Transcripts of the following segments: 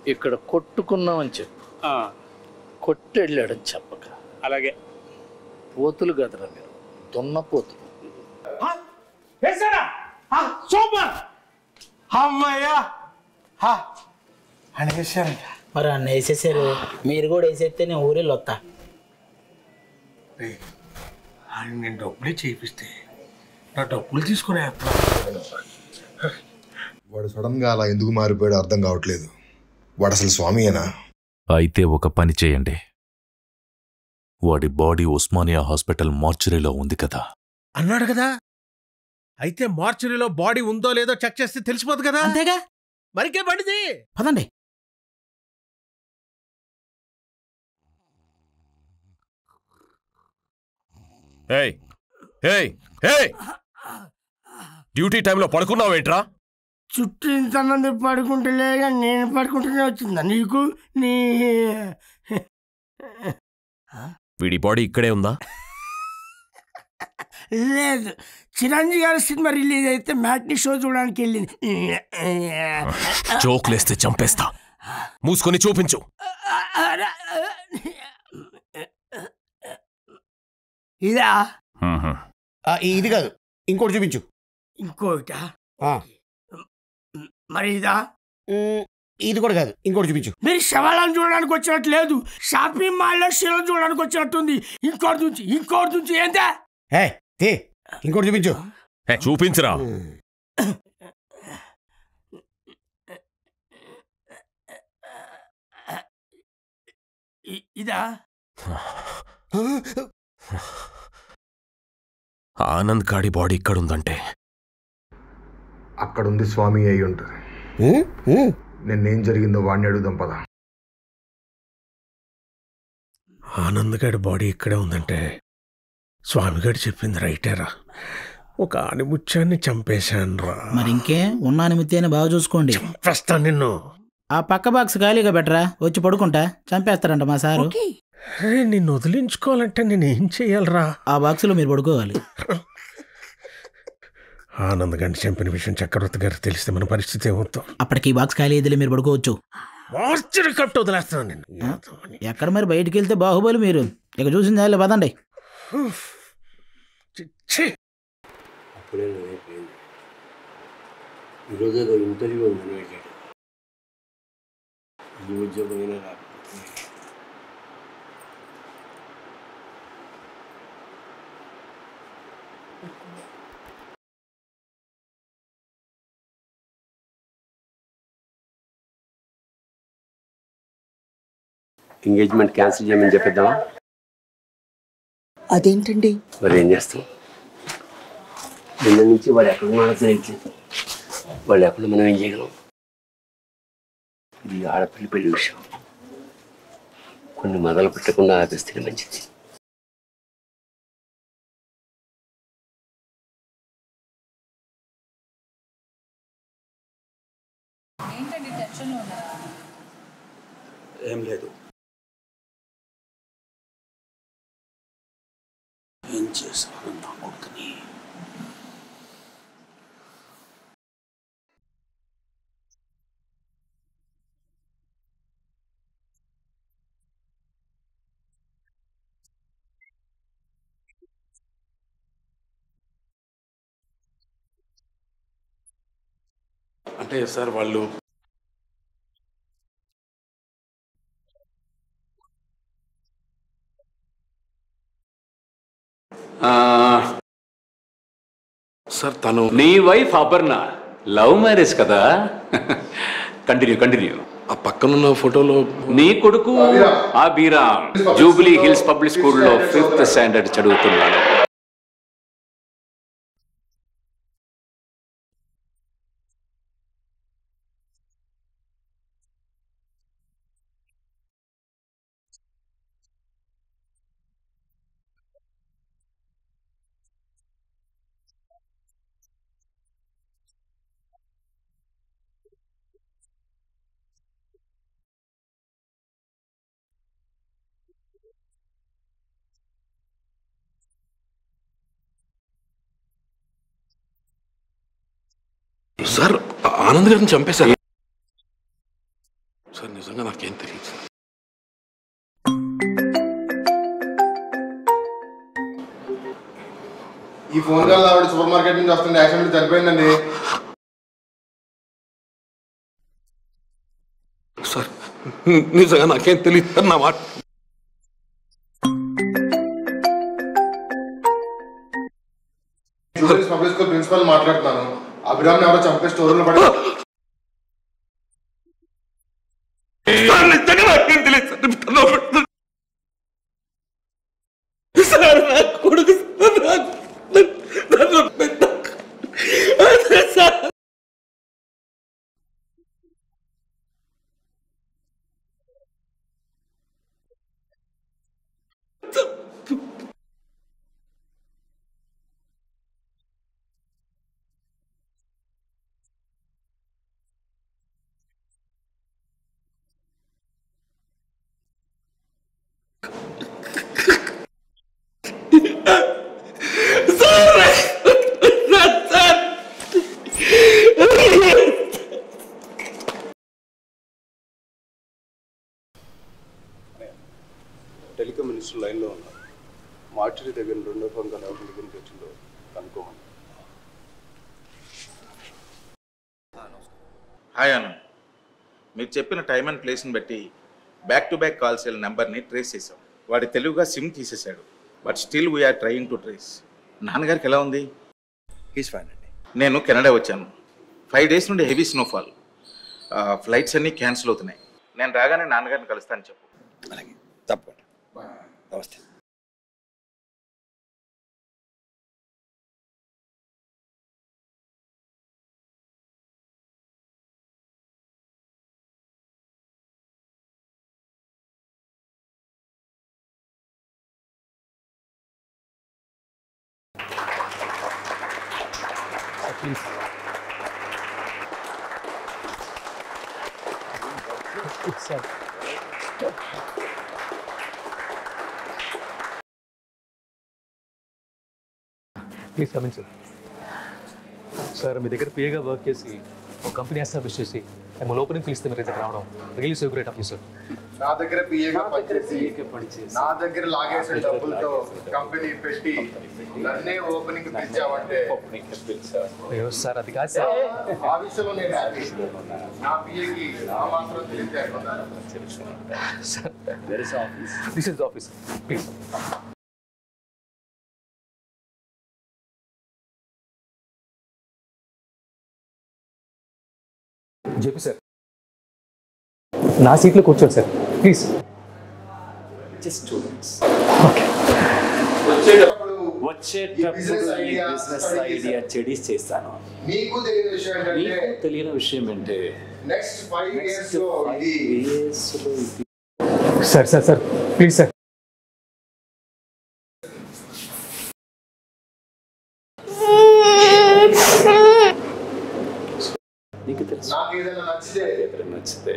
ఇక్కడ కొట్టుకున్నామని చెప్పు. కొట్టెళ్ళాడని చెప్పక. అలాగే. పోతులు కదరా మీరు, దున్నపోతులు. మరి అన్న వేసేసారు, మీరు కూడా వేసేస్తే నేను ఊరెళ్ళి వస్తా. నేను డబ్బులే చేయిస్తే నా డబ్బులు తీసుకునే వాడు సడన్ గా అలా ఎందుకు మారిపోయాడు అర్థం కావట్లేదు. వాడు అసలు స్వామియేనా? అయితే ఒక పని చేయండి, వాడి బాడీ ఉస్మానియా హాస్పిటల్ మార్చురీలో ఉంది కదా అన్నాడు కదా. అయితే మార్చురీలో బాడీ ఉందో లేదో చెక్ చేస్తే తెలిసిపోదు కదా. అంతేగా, మరికే పడింది. పదండి. డ్యూటీ టైంలో పడుకున్నావేంట్రా? చుట్టూ ఇంతమంది పడుకుంటలే, నేను పడుకుంటూనే వచ్చిందా నీకు? నీ వీడి బాడీ ఇక్కడే ఉందా? లేదు, చిరంజీవి గారి సినిమా రిలీజ్ అయితే మ్యాట్నీ షో చూడడానికి వెళ్ళింది. జోక్లేస్తే చంపేస్తా, మూసుకొని చూపించు. ఇదా? ఇది కాదు, ఇంకోటి చూపించు. ఇంకోటా? మరి ఇదా? ఇది కూడా కాదు, ఇంకోటి చూపించు. మీరు శవాలను చూడడానికి వచ్చినట్టు లేదు, షాపింగ్ మాల్లో శిలను చూడడానికి వచ్చినట్టుంది. ఇంకోటి నుంచి ఏందా? ఇంకోటి చూపించు. చూపించరా. ఇదా? ఆనంద్ గాడి బాడీ ఇక్కడుందంటే అక్కడుంది స్వామి అయి ఉంటుంది. నిన్నేం జరిగిందో వాడిని అడుగుదాం పదా. ఆనంద్ గారి బాడీ ఇక్కడే ఉందంటే స్వామిగారు చెప్పింది రైటేరా. ఒక ఆనిముత్యాన్ని చంపేశాను రా. మరి ఇంకే ఉన్న ఆనిముత్యాన్ని బాగా చూసుకోండి. చంపేస్తాను నిన్ను. ఆ పక్క బాక్స్ ఖాళీగా బెటరా, వచ్చి పడుకుంటా. చంపేస్తారంట మా సారు. నిన్ను వదిలించుకోవాలంటే నేను ఏం చెయ్యాలరా? ఆ బాక్సులో మీరు పడుకోవాలి. ఆనంద్ గంట చంపిన విషయం చక్రవర్తి గారికి తెలిస్తే మన పరిస్థితి ఏమవుతాం? అప్పటికి ఈ బాక్స్ ఖాళీ అయితే మీరు పడుకోవచ్చు. మార్చరి కప్పు వదిలేస్తాను నేను. ఎక్కడ మరి బయటికి వెళ్తే బాహుబలి మీరు. ఇక చూసింది చాలే, పదండి. అప్పుడే అయిపోయింది. ఈరోజు ఏదో ఇంటర్వ్యూ ఉందని వెళ్ళాడు. ఈ ఉద్యోగం అయినా రాకపోతే ఎంగేజ్మెంట్ క్యాన్సిల్ చేయమని చెప్పేద్దామా? అదేంటండి? మరి ఏం చేస్తాం? నిన్న నుంచి వాడు ఎక్కడ ఉన్నాడో తెలియట్లేదు. వాళ్ళు ఎక్కడ మనం ఏం చేయగలం? ఇది ఆడపిల్లి పెళ్లి విషయం. కొన్ని మొదలు పెట్టకుండా ఆపిస్తే మంచిది. ఏం లేదు. ఏం చేశాను నా కొడుకుని? అంటే సార్ వాళ్ళు సార్ తను నీ వైఫ్ అపర్ణ లవ్ మ్యారేజ్ కదా. కంటిన్యూ. ఆ పక్కనున్న ఫోటోలో నీ కొడుకు ఆ బీరా జూబ్లీ హిల్స్ పబ్లిక్ స్కూల్లో 5th స్టాండర్డ్ చదువుతున్నాడు. సార్ ఆనంద్ గారిని చంపేశారు సార్ నిజంగా నాకేం తెలియదు సార్. ఈ ఫోన్ కాల్ ఆవిడ సూపర్ మార్కెట్ నుంచి వస్తుంది, యాక్సిడెంట్ చనిపోయిందండి. సార్ నిజంగా నాకేం తెలియదు సార్. నా మాట పబ్లిక్ స్కూల్ ప్రిన్సిపల్ మాట్లాడుతున్నాను. అభిరామ్ ఎవరో చంపే స్టోరీలో పడి టెలికాం మినిస్టర్ లైన్లో ఉన్నారు. మార్చి దగ్గర 2వ ఫోన్ కాల్ ఎవరి దగ్గర నుంచి వచ్చిందో కనుక్కోమని. హాయ్ అను, మీరు చెప్పిన టైం అండ్ ప్లేస్ని బట్టి బ్యాక్ టు బ్యాక్ కాల్స్ నెంబర్ని ట్రేస్ చేసాం. వాడి తెలుగుగా సిమ్ తీసేశాడు. But still we are trying to trace. నాన్నగారికి ఎలా ఉంది? హీస్ ఫైన్ అండి. నేను కెనడా వచ్చాను. 5 days నుండి హెవీ స్నోఫాల్. ఫ్లైట్స్ అన్నీ క్యాన్సిల్ అవుతున్నాయి. నేను రాగానే నాన్నగారిని కలుస్తాను చెప్పు. అలాగే, తప్పకుండా. నమస్తే. Please. It's please coming sir. Sir మీ దగ్గర పిఏగా వర్క్ చేసి ఒక కంపెనీ ఎస్టాబ్లిష్ చేసి మిమ్మల్ని ఓపెనింగ్ పిలిస్తే మీరు దగ్గర రావడం really so great of you sir. నా దగ్గర పిఏగా పనిచేసి నా దగ్గర లాగేసిన డబ్బులతో కంపెనీ పెట్టి నన్నే ఓపెనింగ్ పిలిచావంటే అయ్యో సార్ అది కాదు సార్. ఆ విషయంలో నేను హ్యాపీ. నా పిఏకి ఆ మాత్రం తెలియజేయకుండా sir this is office please. చెప్పి సార్ నా సీట్లో కూర్చోండి sir please. Just 2 minutes. Okay. వచ్చేటప్పుడు బిజినెస్ ఐడియా చెడిస్ చేస్తాను. నీకు తెలియని విషయం ఏంటంటే తెలియని విషయం ఏంటి నెక్స్ట్ 5 years లో ఇది sir sir sir please sir. నీకు తెలుసు. నాకు ఏదైనా నచ్చితే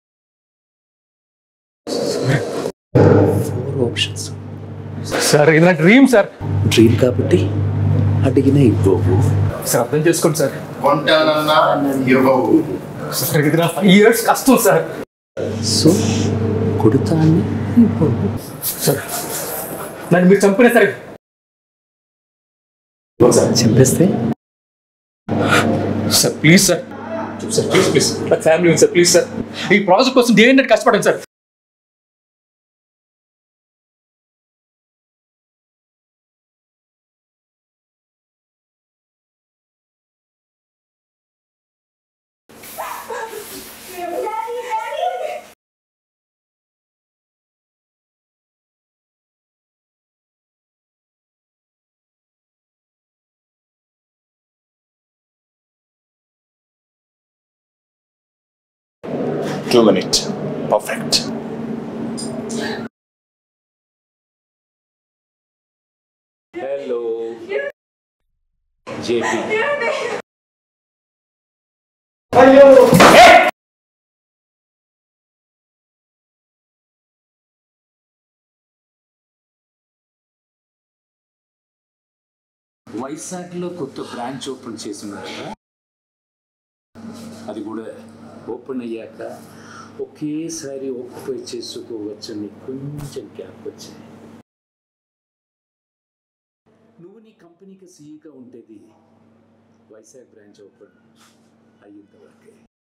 4 options. సార్ ఇది నా డ్రీమ్ సార్. డ్రీమ్ కాబట్టి అడిగిన ఇవ్వవు. సార్ అర్థం చేసుకోండి సార్. కొంటానన్నా ఇవ్వవు. సార్ ఇది నా 5 years కష్టం సార్. సో కొడుతాన్ని ఇవ్వవు. సార్ నన్ను మీరు చంపినా సరే. చంపేస్తే sir please sir. Sir please please నా ఫ్యామిలీ ఉంది సార్ ప్లీజ్ సార్. ఈ ప్రాజెక్ట్ కోసం దేని కష్టపడండి సార్. Two minutes. Perfect. Hello. JP. Hello. Hey! వైజాగ్లో కొత్త బ్రాంచ్ ఓపెన్ చేసినారు కదా, అది కూడా ఓపెన్ అయ్యాక ఒకేసారి ఒక్కొక్క చేసుకోవచ్చని కొంచెం గ్యాప్ వచ్చాయి. నువ్వు నీ కంపెనీకి సీఈగా ఉండేది వైజాగ్ బ్రాంచ్ ఓపెన్ అయ్యేంత వరకే.